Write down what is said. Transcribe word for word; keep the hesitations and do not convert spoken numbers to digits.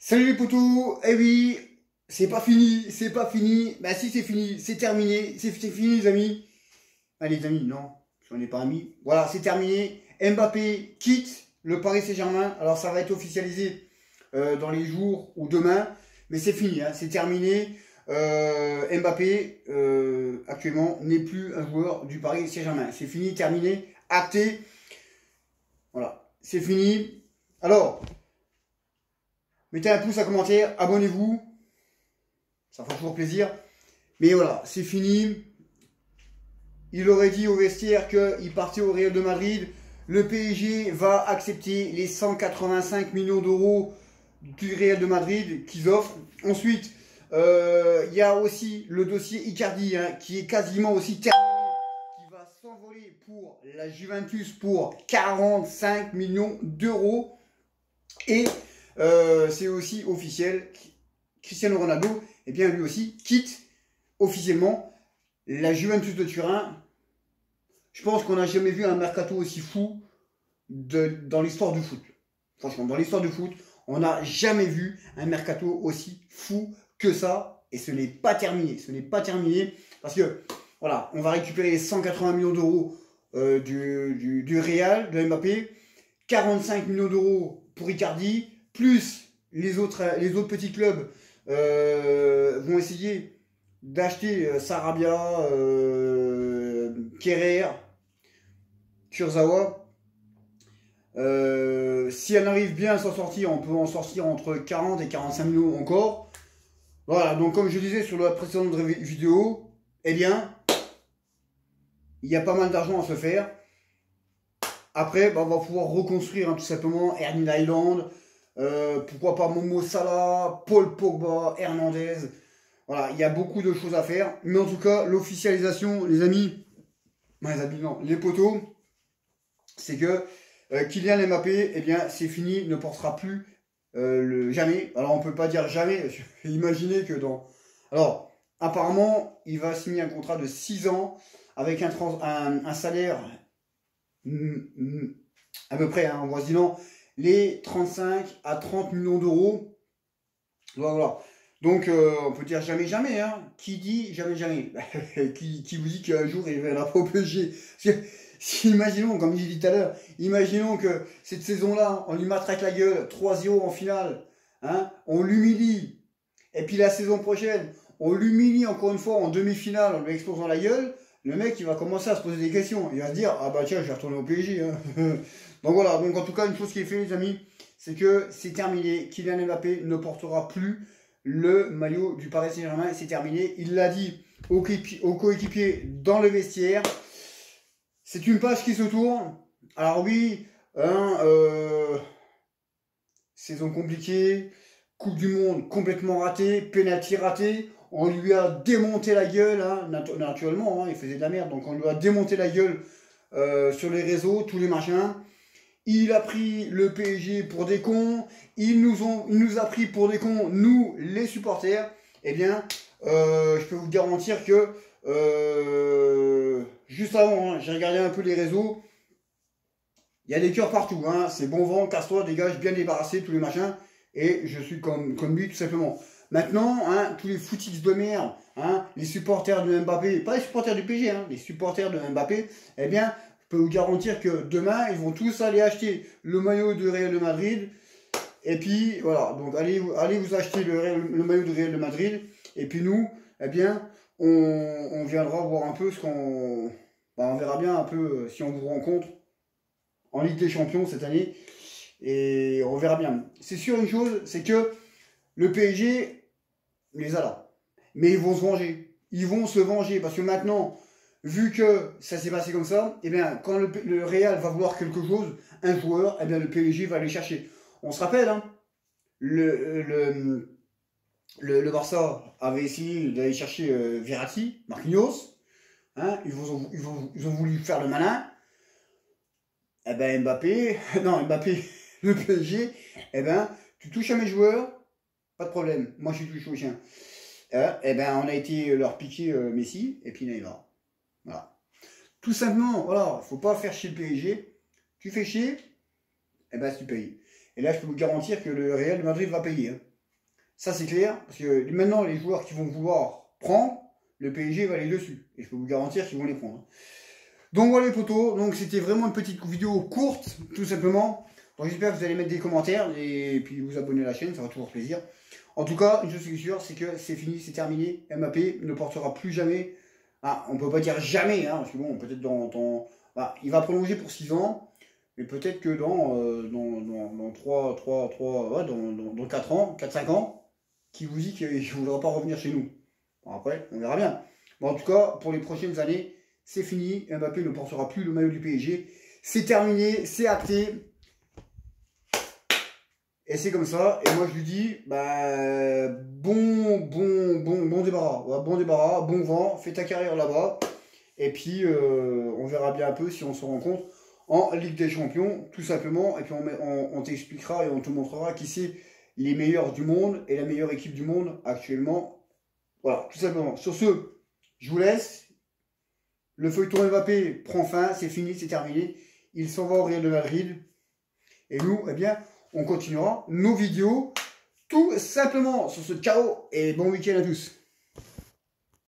Salut les potos. Eh oui, c'est pas fini, c'est pas fini. Bah si, c'est fini, c'est terminé, c'est fini les amis. Ah les amis, non, j'en ai pas amis. Voilà, c'est terminé. Mbappé quitte le Paris Saint-Germain. Alors ça va être officialisé euh, dans les jours ou demain, mais c'est fini, hein, c'est terminé. Euh, Mbappé euh, actuellement n'est plus un joueur du Paris Saint-Germain. C'est fini, terminé, acté. Voilà, c'est fini. Alors, mettez un pouce, un commentaire, abonnez-vous. Ça fera toujours plaisir. Mais voilà, c'est fini. Il aurait dit au vestiaire qu'il partait au Real de Madrid. Le P S G va accepter les cent quatre-vingt-cinq millions d'euros du Real de Madrid qu'ils offrent. Ensuite, euh, il y a aussi le dossier Icardi hein, qui est quasiment aussi terminé. Qui va s'envoler pour la Juventus pour quarante-cinq millions d'euros. Et euh, c'est aussi officiel. Cristiano Ronaldo, eh bien lui aussi, quitte officiellement la Juventus de Turin. Je pense qu'on n'a jamais vu un mercato aussi fou de, dans l'histoire du foot. Franchement, dans l'histoire du foot, on n'a jamais vu un mercato aussi fou que ça. Et ce n'est pas terminé. Ce n'est pas terminé parce que, voilà, on va récupérer les cent quatre-vingts millions d'euros euh, du, du, du Real, de Mbappé, quarante-cinq millions d'euros pour Icardi, plus les autres, les autres petits clubs euh, vont essayer d'acheter euh, Sarabia, euh, Kerrer, Kurzawa. Euh, si elle arrive bien à s'en sortir, on peut en sortir entre quarante et quarante-cinq millions encore. Voilà, donc comme je disais sur la précédente vidéo, eh bien, il y a pas mal d'argent à se faire. Après, bah, on va pouvoir reconstruire hein, tout simplement Erling Haaland, euh, pourquoi pas Momo Salah, Paul Pogba, Hernandez. Voilà, il y a beaucoup de choses à faire. Mais en tout cas, l'officialisation, les amis, non, les amis, non, les potos, c'est que euh, Kylian Mbappé, eh bien, c'est fini, ne portera plus euh, le jamais. Alors, on peut pas dire jamais. Imaginez que dans... Alors, apparemment, il va signer un contrat de six ans avec un, trans... un, un salaire à peu près, hein, en voisinant les trente-cinq à trente millions d'euros. Voilà. Donc, euh, on peut dire jamais, jamais. Hein. Qui dit jamais, jamais qui, qui vous dit qu'un jour, il va pas au P S G si, imaginons, comme j'ai dit tout à l'heure, imaginons que cette saison-là, on lui matraque la gueule, trois zéro en finale, hein, on l'humilie, et puis la saison prochaine, on l'humilie encore une fois en demi-finale, on lui explose dans la gueule, le mec, il va commencer à se poser des questions. Il va se dire, ah bah tiens, je vais retourner au P S G. Hein. Donc voilà, donc en tout cas, une chose qui est faite, les amis, c'est que c'est terminé. Kylian Mbappé ne portera plus le maillot du Paris Saint-Germain. C'est terminé. Il l'a dit aux coéquipiers dans le vestiaire. C'est une page qui se tourne. Alors oui, hein, euh, saison compliquée, Coupe du Monde complètement ratée, penalty raté. On lui a démonté la gueule, hein, naturellement, hein, il faisait de la merde, donc on lui a démonté la gueule euh, sur les réseaux, tous les machins. Il a pris le P S G pour des cons, il nous, ont, il nous a pris pour des cons, nous, les supporters. Eh bien, euh, je peux vous garantir que, euh, juste avant, hein, j'ai regardé un peu les réseaux, il y a des cœurs partout, hein, c'est bon vent, casse-toi, dégage, bien débarrassé, tous les machins, et je suis comme, comme lui, tout simplement. Maintenant, hein, tous les footix de merde, hein, les supporters de Mbappé, pas les supporters du P S G, hein, les supporters de Mbappé, eh bien, je peux vous garantir que demain, ils vont tous aller acheter le maillot de Real de Madrid. Et puis, voilà, donc allez, allez vous acheter le, le maillot de Real de Madrid. Et puis nous, eh bien, on, on viendra voir un peu ce qu'on... Ben, on verra bien un peu si on vous rencontre en Ligue des Champions cette année. Et on verra bien. C'est sûr une chose, c'est que le P S G les a là. Mais ils vont se venger. Ils vont se venger parce que maintenant, vu que ça s'est passé comme ça, eh bien, quand le, le Real va vouloir quelque chose, un joueur, eh bien, le P S G va aller chercher. On se rappelle, hein, le, le, le, le Barça avait essayé d'aller chercher euh, Verratti, Marquinhos. Hein, ils, ont, ils, ont, ils ont voulu faire le malin. Eh ben Mbappé, non Mbappé, le P S G, eh ben, tu touches à mes joueurs, pas de problème, moi je touche au chien. Euh, eh ben, on a été leur piquer euh, Messi et puis Neymar. Voilà. Tout simplement, voilà, faut pas faire chier le P S G. Tu fais chier, eh ben tu payes. Et là, je peux vous garantir que le Real de Madrid va payer. Hein. Ça, c'est clair. Parce que maintenant, les joueurs qui vont vouloir prendre, le P S G va aller dessus. Et je peux vous garantir qu'ils vont les prendre. Donc voilà les potos. Donc c'était vraiment une petite vidéo courte, tout simplement. Donc j'espère que vous allez mettre des commentaires et puis vous abonner à la chaîne, ça va toujours plaisir. En tout cas, une chose qui est sûre, c'est que c'est fini, c'est terminé. Mbappé ne portera plus jamais. Ah, on peut pas dire jamais, hein, parce que bon, peut-être dans... dans bah, il va prolonger pour six ans. Mais peut-être que dans, euh, dans, dans, dans trois, trois, trois, ouais, dans, dans, dans quatre ans, quatre cinq ans, qui vous dit qu'il ne voudra pas revenir chez nous. Bon, après, on verra bien. Bon, en tout cas, pour les prochaines années, c'est fini. Mbappé ne portera plus le maillot du P S G. C'est terminé, c'est acté. Et c'est comme ça. Et moi, je lui dis, bah, bon, bon, bon, bon débarras. Ouais, bon débarras, bon vent. Fais ta carrière là-bas. Et puis, euh, on verra bien un peu si on se rencontre en Ligue des Champions, tout simplement. Et puis, on, on, on t'expliquera et on te montrera qui c'est les meilleurs du monde et la meilleure équipe du monde actuellement. Voilà, tout simplement. Sur ce, je vous laisse. Le feuilleton Mbappé prend fin, c'est fini, c'est terminé. Il s'en va au Real de Madrid. Et nous, eh bien, on continuera nos vidéos tout simplement sur ce ciao et bon week-end à tous.